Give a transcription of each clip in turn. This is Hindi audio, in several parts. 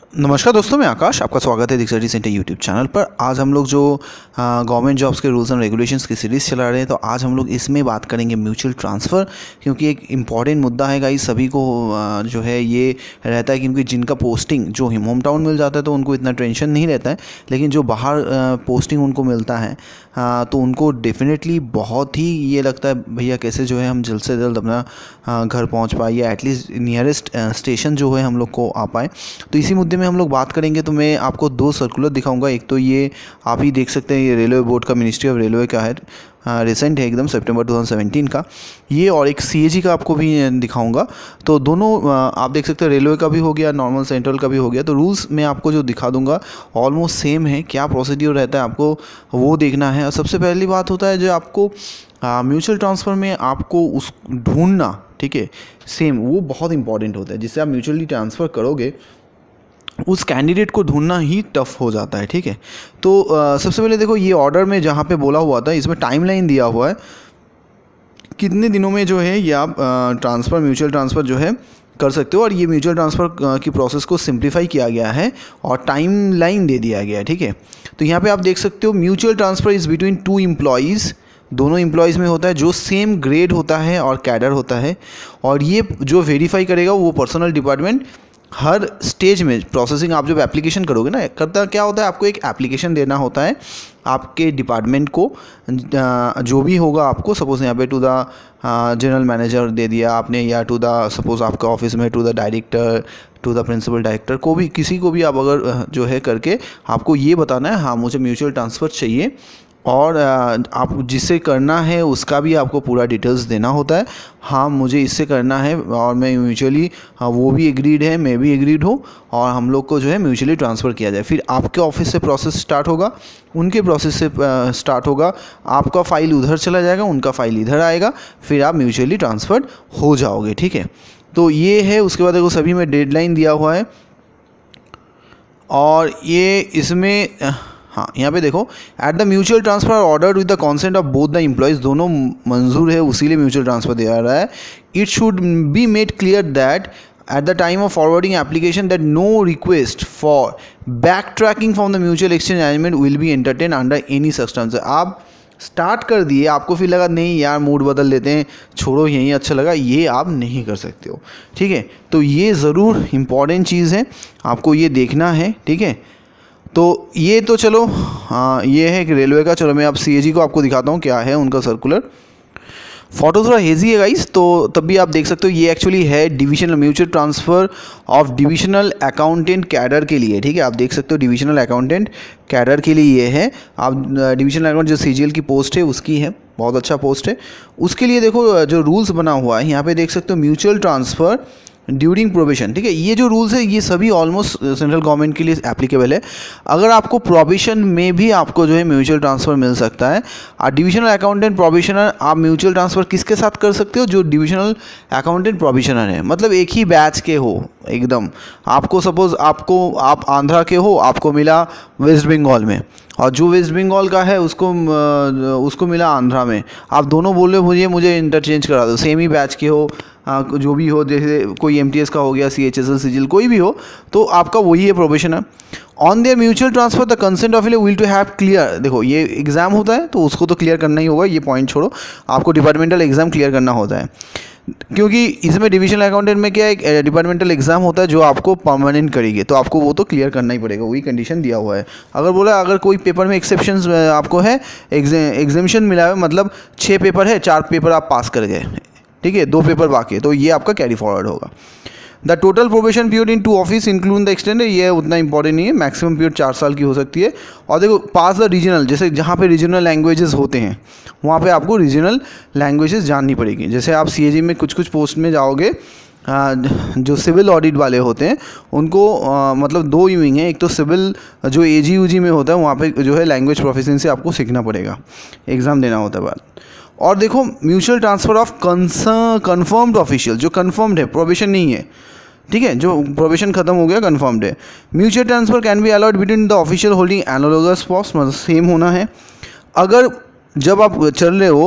नमस्कार दोस्तों, मैं आकाश, आपका स्वागत है दिक्स स्टडी सेंटर यूट्यूब चैनल पर। आज हम लोग जो गवर्नमेंट जॉब्स के रूल्स एंड रेगुलेशंस की सीरीज़ चला रहे हैं, तो आज हम लोग इसमें बात करेंगे म्यूचुअल ट्रांसफ़र, क्योंकि एक इम्पॉर्टेंट मुद्दा है गाइस। सभी को जो है ये रहता है क्योंकि जिनका पोस्टिंग जो होम टाउन मिल जाता है तो उनको इतना टेंशन नहीं रहता है, लेकिन जो बाहर पोस्टिंग उनको मिलता है तो उनको डेफिनेटली बहुत ही ये लगता है भैया कैसे जो है हम जल्द से जल्द अपना घर पहुँच पाए या एटलीस्ट नियरेस्ट स्टेशन जो है हम लोग को आ पाए। तो इसी मुद्दे में हम लोग बात करेंगे। तो मैं आपको दो सर्कुलर दिखाऊंगा। एक तो ये आप ही देख सकते हैं, ये रेलवे बोर्ड का, मिनिस्ट्री ऑफ रेलवे का है, रिसेंट है एकदम, सितंबर 2017 का ये, और एक सीएजी का आपको भी दिखाऊंगा। तो दोनों आप देख सकते हैं, रेलवे का भी हो गया, नॉर्मल सेंट्रल का भी हो गया। तो रूल्स मैं आपको जो दिखा दूंगा ऑलमोस्ट सेम है, क्या प्रोसीड्यूर रहता है आपको वो देखना है। और सबसे पहली बात होता है जो आपको म्यूचुअल ट्रांसफ़र में आपको उस ढूंढना, ठीक है, सेम वो बहुत इंपॉर्टेंट होता है। जिससे आप म्यूचुअली ट्रांसफ़र करोगे उस कैंडिडेट को ढूंढना ही टफ हो जाता है, ठीक है। तो सबसे पहले देखो, ये ऑर्डर में जहाँ पे बोला हुआ था इसमें टाइमलाइन दिया हुआ है कितने दिनों में जो है ये आप ट्रांसफ़र, म्यूचुअल ट्रांसफ़र जो है कर सकते हो। और ये म्यूचुअल ट्रांसफ़र की प्रोसेस को सिंप्लीफाई किया गया है और टाइमलाइन दे दिया गया है, ठीक है। तो यहाँ पे आप देख सकते हो, mutual transfer is between two employees, दोनों एम्प्लॉयज़ में होता है, जो सेम ग्रेड होता है और कैडर होता है। और ये जो वेरीफाई करेगा वो पर्सनल डिपार्टमेंट हर स्टेज में। प्रोसेसिंग आप जब एप्लीकेशन करोगे ना, करता क्या होता है, आपको एक एप्लीकेशन देना होता है आपके डिपार्टमेंट को, जो भी होगा आपको, सपोज़ यहाँ पे टू द जनरल मैनेजर दे दिया आपने, या टू द सपोज़ आपका ऑफिस में to the director, to the principal director को भी, किसी को भी आप अगर जो है करके आपको ये बताना है हाँ मुझे म्यूचुअल ट्रांसफ़र चाहिए, और आप जिससे करना है उसका भी आपको पूरा डिटेल्स देना होता है। हाँ मुझे इससे करना है और मैं म्यूचुअली, हाँ वो भी एग्रीड है, मैं भी एग्रीड हूँ, और हम लोग को जो है म्यूचुअली ट्रांसफ़र किया जाए। फिर आपके ऑफिस से प्रोसेस स्टार्ट होगा, उनके प्रोसेस से स्टार्ट होगा, आपका फ़ाइल उधर चला जाएगा, उनका फ़ाइल इधर आएगा, फिर आप म्यूचुअली ट्रांसफ़र्ड हो जाओगे, ठीक है। तो ये है। उसके बाद देखो सभी में डेडलाइन दिया हुआ है, और ये इसमें हाँ यहाँ पे देखो, at the mutual transfer order with the consent of both the employees, दोनों मंजूर है उसी लिए म्यूचुअल ट्रांसफर दिया रहा है। It should be made clear that at the time of forwarding application that no request for back tracking from the mutual exchange arrangement will be entertain under any circumstance. आप स्टार्ट कर दिए, आपको फिर लगा नहीं यार मूड बदल लेते हैं, छोड़ो यही अच्छा लगा, ये आप नहीं कर सकते हो, ठीक है। तो ये ज़रूर इम्पॉर्टेंट चीज़ है, आपको ये देखना है, ठीक है। तो ये तो चलो हाँ, ये है कि रेलवे का। चलो मैं अब सीएजी को आपको दिखाता हूँ क्या है उनका सर्कुलर। फोटो थोड़ा हेजी है गाइस, तो तब भी आप देख सकते हो, ये एक्चुअली है divisional mutual transfer of divisional accountant cadre के लिए, ठीक है। आप देख सकते हो डिविजनल अकाउंटेंट कैडर के लिए ये है। आप डिविजनल अकाउंट जो सीजीएल की पोस्ट है उसकी है, बहुत अच्छा पोस्ट है। उसके लिए देखो जो रूल्स बना हुआ है यहाँ पे देख सकते हो, म्यूचुअल ट्रांसफ़र ड्यूरिंग प्रोबेशन, ठीक है। ये जो रूल्स है ये सभी ऑलमोस्ट सेंट्रल गवर्नमेंट के लिए एप्लीकेबल है। अगर आपको प्रोबेशन में भी आपको जो है म्यूचुअल ट्रांसफ़र मिल सकता है। डिविजनल अकाउंटेंट प्रोबेशनर, आप म्यूचुअल ट्रांसफ़र किसके साथ कर सकते हो, जो डिविजनल अकाउंटेंट प्रोबेशनर है, मतलब एक ही बैच के हो एकदम। आपको सपोज़ आप आंध्रा के हो, आपको मिला वेस्ट बंगाल में, और जो वेस्ट बंगाल का है उसको मिला आंध्रा में, आप दोनों बोल रहे हो मुझे इंटरचेंज करा दो, सेम ही बैच के हो, जो भी हो, जैसे कोई एमटीएस का हो गया, सीएचएसएल, सीजीएल, कोई भी हो, तो आपका वही है probationer. On their mutual transfer the consent of will to have clear, देखो ये एग्ज़ाम होता है तो उसको तो क्लियर करना ही होगा, ये पॉइंट छोड़ो, आपको डिपार्टमेंटल एग्ज़ाम क्लियर करना होता है, क्योंकि इसमें डिविजनल अकाउंटेंट में क्या है, एक डिपार्टमेंटल एग्ज़ाम होता है जो आपको परमानेंट करेगी, तो आपको वो तो क्लियर करना ही पड़ेगा, वही कंडीशन दिया हुआ है। अगर बोला अगर कोई पेपर में एक्सेप्शंस आपको है, एग्जामिशन मिला है, मतलब 6 पेपर है, 4 पेपर आप पास कर गए, ठीक है, 2 पेपर बाकी है, तो ये आपका कैरी फॉरवर्ड होगा। The total probation period in 2 office include the extend, ये उतना इंपॉर्टेंट नहीं है, मैक्सिमम पीरियड 4 साल की हो सकती है। और देखो पास द रीजनल, जैसे जहाँ पे रीजनल लैंग्वेजेस होते हैं वहाँ पे आपको रीजनल लैंग्वेजेस जाननी पड़ेगी। जैसे आप सीएजी में कुछ पोस्ट में जाओगे, जो सिविल ऑडिट वाले होते हैं उनको मतलब 2 विंग हैं, एक तो सिविल जो एजी में होता है, वहाँ पे जो है लैंग्वेज प्रोफिशिएंसी आपको सीखना पड़ेगा, एग्ज़ाम देना होता है बाद। और देखो mutual transfer of confirmed official, जो कन्फर्म्ड है, प्रोबेशन नहीं है, ठीक है, जो प्रोबेशन खत्म हो गया, कन्फर्म्ड है। Mutual transfer can be allowed between the official holding analogous post, मतलब सेम होना है। अगर जब आप चल रहे हो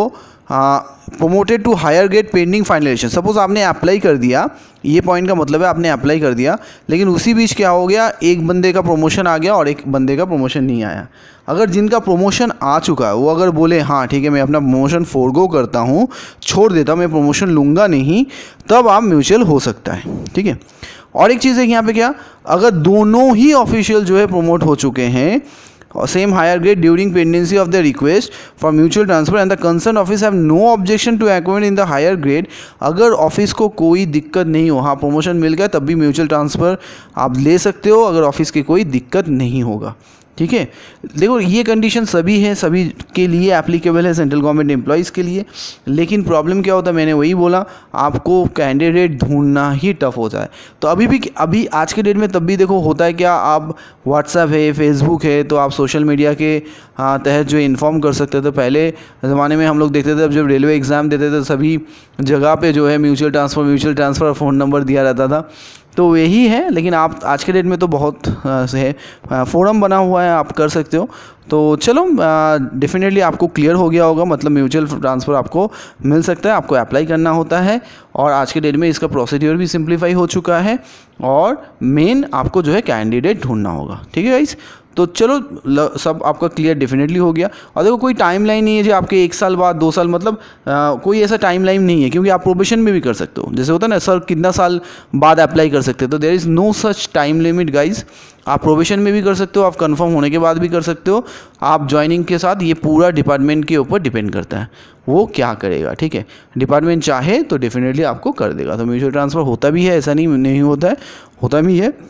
promoted to higher grade pending finalisation. Suppose आपने अप्लाई कर दिया, ये पॉइंट का मतलब है आपने अप्लाई कर दिया, लेकिन उसी बीच क्या हो गया, एक बंदे का प्रमोशन आ गया और एक बंदे का प्रमोशन नहीं आया। अगर जिनका प्रमोशन आ चुका है वो अगर बोले हाँ ठीक है मैं अपना प्रमोशन फोरगो करता हूँ, छोड़ देता हूँ, मैं प्रमोशन लूँगा नहीं, तब आप म्यूचुअल हो सकता है। ठीक है। और एक चीज़ है कि यहाँ पे क्या, अगर दोनों ही ऑफिशियल जो है प्रमोट हो चुके हैं same higher grade during pendency of the request for mutual transfer and the concerned office have no objection to acquaint in the higher grade, अगर ऑफिस को कोई दिक्कत नहीं हो, हाँ प्रमोशन मिल गया तब भी म्यूचुअल ट्रांसफ़र आप ले सकते हो अगर ऑफिस की कोई दिक्कत नहीं होगा। ठीक है। देखो ये कंडीशन सभी है, सभी के लिए एप्लीकेबल है, सेंट्रल गवर्नमेंट एम्प्लॉयज़ के लिए। लेकिन प्रॉब्लम क्या होता है, मैंने वही बोला, आपको कैंडिडेट ढूंढना ही टफ हो जाए। तो अभी आज के डेट में तब भी देखो होता है क्या, आप व्हाट्सएप है, फेसबुक है, तो आप सोशल मीडिया के तहत जो इन्फॉर्म कर सकते थे। पहले ज़माने में हम लोग देखते थे जब रेलवे एग्ज़ाम देते थे सभी जगह पे जो है म्यूचुअल ट्रांसफ़र फ़ोन नंबर दिया रहता था, तो यही है। लेकिन आप आज के डेट में तो बहुत है, फोरम बना हुआ है, आप कर सकते हो। तो चलो डेफिनेटली आपको क्लियर हो गया होगा, मतलब म्यूचुअल ट्रांसफ़र आपको मिल सकता है, आपको अप्लाई करना होता है और आज के डेट में इसका प्रोसीड्यूर भी सिंप्लीफाई हो चुका है और मेन आपको जो है कैंडिडेट ढूंढना होगा। ठीक है गाइस, तो चलो सब आपका क्लियर डेफिनेटली हो गया। और देखो कोई टाइम लाइन नहीं है जो आपके 1 साल बाद 2 साल, मतलब कोई ऐसा टाइम लाइन नहीं है, क्योंकि आप प्रोबेशन में भी कर सकते हो। जैसे होता है ना सर कितना साल बाद अप्लाई कर सकते हो, तो there is no such time limit guys. आप प्रोबेशन में भी कर सकते हो, आप कंफर्म होने के बाद भी कर सकते हो, आप ज्वाइनिंग के साथ, ये पूरा डिपार्टमेंट के ऊपर डिपेंड करता है वो क्या करेगा। ठीक है, डिपार्टमेंट चाहे तो डेफिनेटली आपको कर देगा। तो म्यूचुअल ट्रांसफ़र होता भी है, ऐसा नहीं होता है, होता भी है।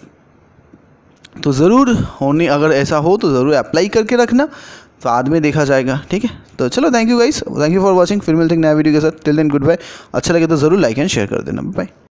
तो ज़रूर होने, अगर ऐसा हो तो ज़रूर अप्लाई करके रखना, तो बाद में देखा जाएगा। ठीक है, तो चलो thank you guys, thank you for watching. फिर मिलते हैं नया वीडियो के साथ। Till then goodbye. अच्छा लगे तो ज़रूर लाइक एंड शेयर कर देना। बाय।